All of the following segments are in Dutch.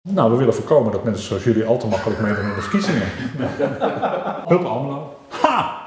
Nou, we willen voorkomen dat mensen zoals jullie al te makkelijk meedoen in de verkiezingen. Hup Almelo. Ha!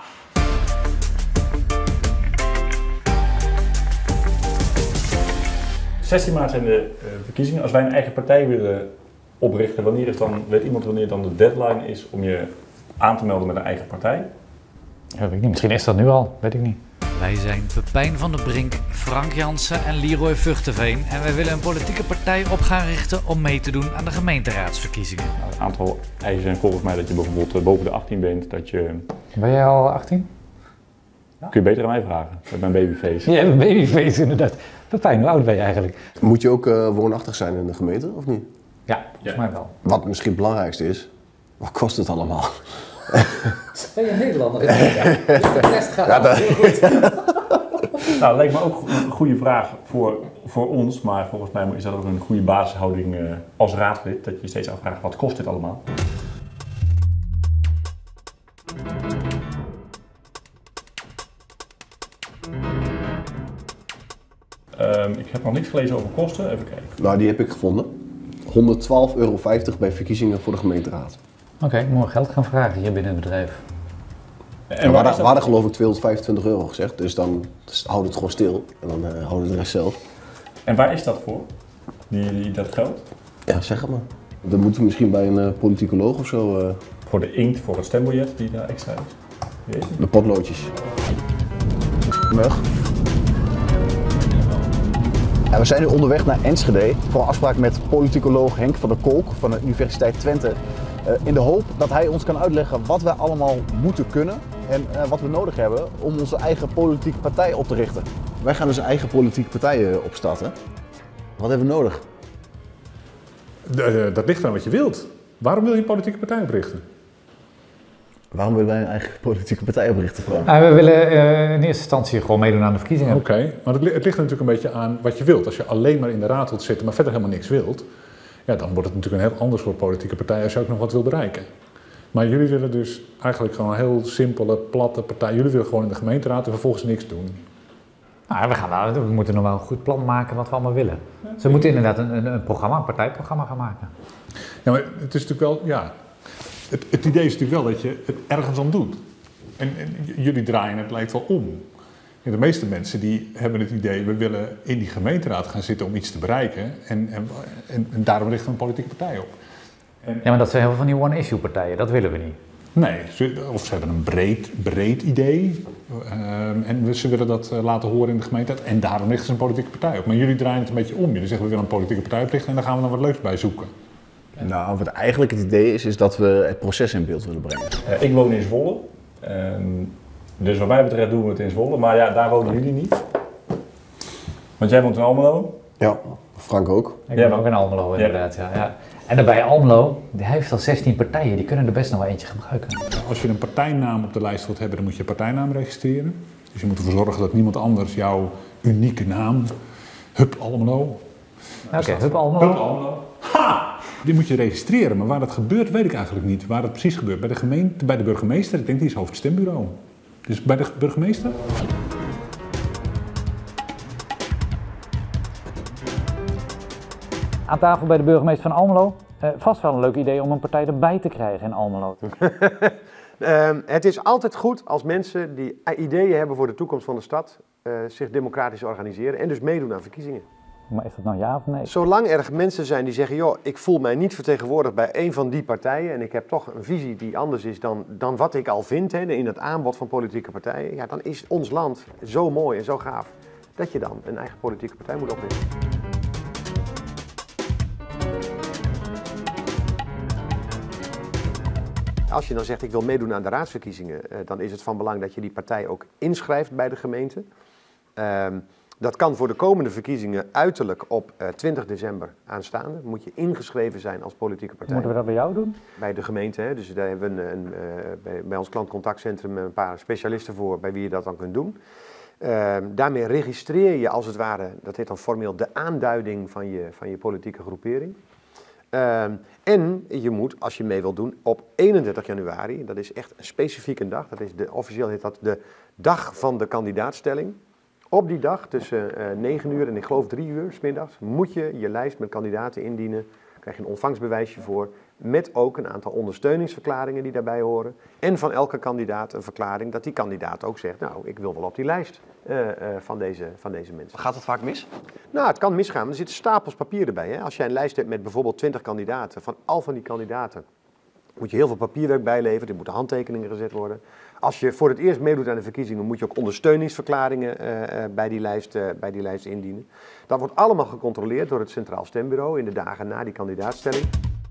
...16 maart zijn de verkiezingen. Als wij een eigen partij willen oprichten, weet iemand wanneer dan de deadline is om je aan te melden met een eigen partij? Ja, weet ik niet. Misschien is dat nu al, weet ik niet. Wij zijn Pepijn van der Brink, Frank Jansen en Leroy Vuchtenveen en wij willen een politieke partij op gaan richten om mee te doen aan de gemeenteraadsverkiezingen. Nou, een aantal eisen zijn volgens mij dat je bijvoorbeeld boven de 18 bent, dat je... Ben jij al 18? Ja. Kun je beter aan mij vragen, met mijn babyface. Je hebt een babyface inderdaad. Pepijn, hoe oud ben je eigenlijk? Moet je ook woonachtig zijn in de gemeente, of niet? Ja, volgens mij wel. Wat misschien het belangrijkste is, wat kost het allemaal? Ben je Nederlander? De test gaat ja, heel goed. Nou, dat lijkt me ook een goede vraag voor ons, maar volgens mij is dat ook een goede basishouding als raadslid, dat je steeds afvraagt, wat kost dit allemaal? Ik heb nog niks gelezen over kosten, even kijken. Nou, die heb ik gevonden. €112,50 bij verkiezingen voor de gemeenteraad. Oké, moet je geld gaan vragen hier binnen het bedrijf. En we hadden geloof ik €225 gezegd, dus dan houden het gewoon stil en dan houden we de rest zelf. En waar is dat voor, dat geld? Ja, zeg het maar. Dan moeten we misschien bij een politicoloog of zo. Voor de inkt, voor het stembiljet die daar extra is? De potloodjes. Mug. En we zijn nu onderweg naar Enschede voor een afspraak met politicoloog Henk van der Kolk van de Universiteit Twente. In de hoop dat hij ons kan uitleggen wat we allemaal moeten kunnen en wat we nodig hebben om onze eigen politieke partij op te richten. Wij gaan dus een eigen politieke partij opstarten. Wat hebben we nodig? Dat ligt aan wat je wilt. Waarom wil je een politieke partij oprichten? Waarom willen wij een eigen politieke partij oprichten? We willen in eerste instantie gewoon meedoen aan de verkiezingen. Oké, maar het ligt natuurlijk een beetje aan wat je wilt. Als je alleen maar in de raad wilt zitten, maar verder helemaal niks wilt, ja, dan wordt het natuurlijk een heel ander soort politieke partij als je ook nog wat wil bereiken. Maar jullie willen dus eigenlijk gewoon een heel simpele, platte partij. Jullie willen gewoon in de gemeenteraad en vervolgens niks doen. Nou, we moeten nog wel een goed plan maken wat we allemaal willen. Ze moeten inderdaad een partijprogramma gaan maken. Ja, maar het is natuurlijk wel, ja, het idee is natuurlijk wel dat je het ergens aan doet. En jullie draaien het lijkt wel om. Ja, de meeste mensen die hebben het idee, we willen in die gemeenteraad gaan zitten om iets te bereiken. En daarom richten we een politieke partij op. Ja, maar dat zijn heel veel van die one-issue partijen, dat willen we niet. Nee, of ze hebben een breed idee en ze willen dat laten horen in de gemeenteraad en daarom richten ze een politieke partij op. Maar jullie draaien het een beetje om. Jullie zeggen we willen een politieke partij oprichten en daar gaan we dan wat leuks bij zoeken. Nou, wat eigenlijk het idee is dat we het proces in beeld willen brengen. Ik woon in Zwolle, dus wat mij betreft doen we het in Zwolle, maar ja, daar wonen jullie niet. Want jij woont in Almelo? Ja, Frank ook. Ik ben ook in Almelo inderdaad, ja. En daarbij Almelo, die heeft al 16 partijen, die kunnen er best nog wel eentje gebruiken. Als je een partijnaam op de lijst wilt hebben, dan moet je partijnaam registreren. Dus je moet ervoor zorgen dat niemand anders jouw unieke naam, Hup Almelo. Oké, Hup Almelo. Hup Almelo. Ha! Die moet je registreren, maar waar dat gebeurt weet ik eigenlijk niet. Waar het precies gebeurt. Bij de gemeente, bij de burgemeester, ik denk die is over het stembureau. Dus bij de burgemeester? Aan tafel bij de burgemeester van Almelo. Vast wel een leuk idee om een partij erbij te krijgen in Almelo. Het is altijd goed als mensen die ideeën hebben voor de toekomst van de stad zich democratisch organiseren en dus meedoen aan verkiezingen. Maar is dat nou ja of nee? Zolang er mensen zijn die zeggen, joh, ik voel mij niet vertegenwoordigd bij een van die partijen en ik heb toch een visie die anders is dan wat ik al vind in het aanbod van politieke partijen, ja, dan is ons land zo mooi en zo gaaf dat je dan een eigen politieke partij moet oprichten. Als je dan zegt, ik wil meedoen aan de raadsverkiezingen, dan is het van belang dat je die partij ook inschrijft bij de gemeente. Dat kan voor de komende verkiezingen uiterlijk op 20 december aanstaande. Moet je ingeschreven zijn als politieke partij. Moeten we dat bij jou doen? Bij de gemeente, hè. Dus daar hebben we bij ons klantcontactcentrum een paar specialisten voor bij wie je dat dan kunt doen. Daarmee registreer je als het ware, dat heet dan formeel, de aanduiding van je politieke groepering. En je moet, als je mee wilt doen, op 31 januari, dat is echt een specifieke dag, officieel heet dat de dag van de kandidaatstelling. Op die dag tussen 9 uur en ik geloof 3 uur 's middags moet je je lijst met kandidaten indienen. krijg je een ontvangstbewijsje voor, met ook een aantal ondersteuningsverklaringen die daarbij horen. En van elke kandidaat een verklaring dat die kandidaat ook zegt, nou, ik wil wel op die lijst van deze mensen. Gaat het vaak mis? Nou, het kan misgaan, maar er zitten stapels papier erbij. Hè? Als jij een lijst hebt met bijvoorbeeld 20 kandidaten, van die kandidaten moet je heel veel papierwerk bijleveren, er moeten handtekeningen gezet worden. Als je voor het eerst meedoet aan de verkiezingen, moet je ook ondersteuningsverklaringen bij die lijst indienen. Dat wordt allemaal gecontroleerd door het Centraal Stembureau in de dagen na die kandidaatstelling.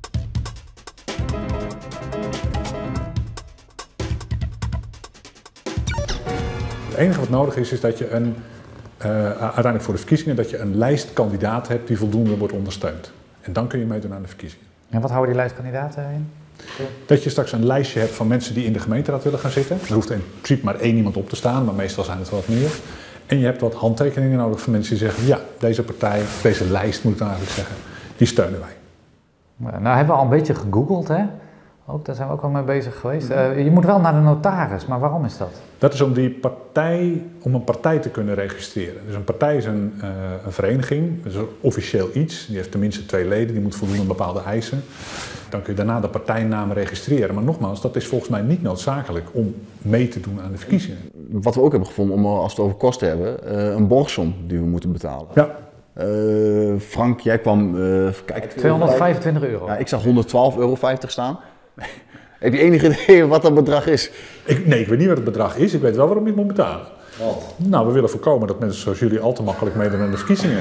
Het enige wat nodig is dat je uiteindelijk voor de verkiezingen dat je een lijst kandidaat hebt die voldoende wordt ondersteund. En dan kun je meedoen aan de verkiezingen. En wat houden die lijstkandidaten in? Dat je straks een lijstje hebt van mensen die in de gemeenteraad willen gaan zitten. Er hoeft in principe maar 1 iemand op te staan, maar meestal zijn het wat meer. En je hebt wat handtekeningen nodig van mensen die zeggen, ja, deze partij, deze lijst moet ik dan eigenlijk zeggen, die steunen wij. Nou hebben we al een beetje gegoogeld, hè? Ook, daar zijn we ook al mee bezig geweest. Je moet wel naar de notaris, maar waarom is dat? Dat is om een partij te kunnen registreren. Dus een partij is een vereniging, dat is officieel iets. Die heeft tenminste 2 leden, die moet voldoen aan bepaalde eisen. Dan kun je daarna de partijnaam registreren. Maar nogmaals, dat is volgens mij niet noodzakelijk om mee te doen aan de verkiezingen. Wat we ook hebben gevonden, om als we het over kosten hebben, een borgsom die we moeten betalen. Ja. Frank, jij kwam... kijk, €225. Ja, ik zag €112,50 staan. Heb je enig idee wat dat bedrag is? Nee, ik weet niet wat het bedrag is. Ik weet wel waarom je het moet betalen. Wat? Nou, we willen voorkomen dat mensen zoals jullie al te makkelijk meedoen aan de verkiezingen.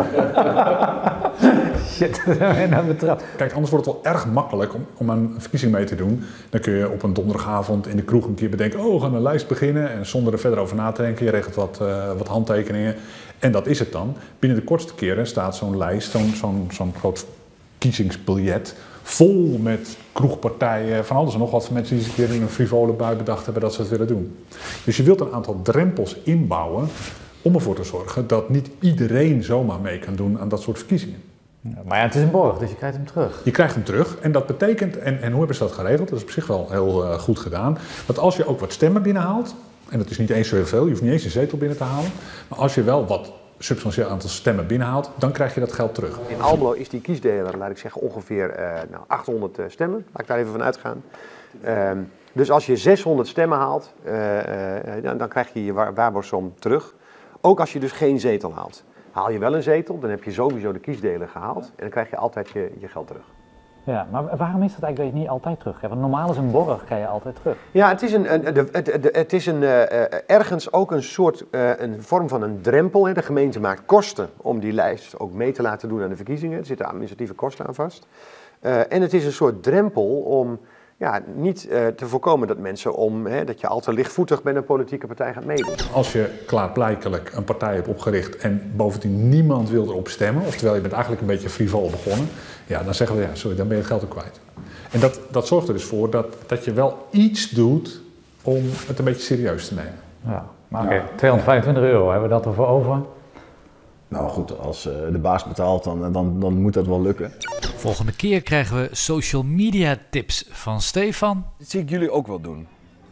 Shit, dat betrapt. Kijk, anders wordt het wel erg makkelijk om aan een verkiezing mee te doen. Dan kun je op een donderdagavond in de kroeg een keer bedenken, oh, we gaan een lijst beginnen. En zonder er verder over na te denken, je regelt wat handtekeningen. En dat is het dan. Binnen de kortste keren staat zo'n lijst, zo'n groot kiezingsbiljet, vol met kroegpartijen, van alles en nog wat, van mensen die eens een keer in een frivole bui bedacht hebben dat ze het willen doen. Dus je wilt een aantal drempels inbouwen om ervoor te zorgen dat niet iedereen zomaar mee kan doen aan dat soort verkiezingen. Ja, maar ja, het is een borg, dus je krijgt hem terug. Je krijgt hem terug en dat betekent, en hoe hebben ze dat geregeld? Dat is op zich wel heel goed gedaan, dat als je ook wat stemmen binnenhaalt, en dat is niet eens zo heel veel, je hoeft niet eens een zetel binnen te halen, maar als je wel wat substantieel aantal stemmen binnenhaalt, dan krijg je dat geld terug. In Almelo is die kiesdeler, laat ik zeggen, ongeveer 800 stemmen. Laat ik daar even van uitgaan. Dus als je 600 stemmen haalt, dan krijg je je waarborgsom terug. Ook als je dus geen zetel haalt. Haal je wel een zetel, dan heb je sowieso de kiesdeler gehaald en dan krijg je altijd je geld terug. Ja, maar waarom is dat eigenlijk dat je het niet altijd terug hebt? Want normaal is een borg, krijg je altijd terug. Ja, het is ergens ook een soort, een vorm van een drempel. Hè. De gemeente maakt kosten om die lijst ook mee te laten doen aan de verkiezingen. Er zitten administratieve kosten aan vast. En het is een soort drempel om niet te voorkomen dat mensen dat je al te lichtvoetig met een politieke partij gaat meedoen. Als je klaarblijkelijk een partij hebt opgericht en bovendien niemand wil erop stemmen, oftewel je bent eigenlijk een beetje frivol begonnen, ja, dan zeggen we ja, sorry, dan ben je het geld ook kwijt. En dat zorgt er dus voor dat je wel iets doet om het een beetje serieus te nemen. Ja, maar oké, €225, hebben we dat ervoor over? Nou goed, als de baas betaalt, dan moet dat wel lukken. Volgende keer krijgen we social media tips van Stefan. Dit zie ik jullie ook wel doen.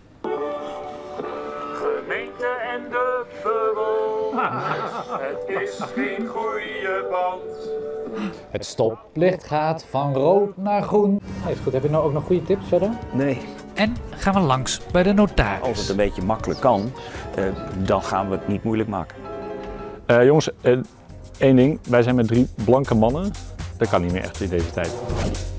Gemeente en de bubbel. Het is geen goede band. Het stoplicht gaat van rood naar groen. Is goed, heb je nou ook nog goede tips verder? Nee. En gaan we langs bij de notaris. Als het een beetje makkelijk kan, dan gaan we het niet moeilijk maken. Jongens, één ding. Wij zijn met 3 blanke mannen. Dat kan niet meer echt in deze tijd.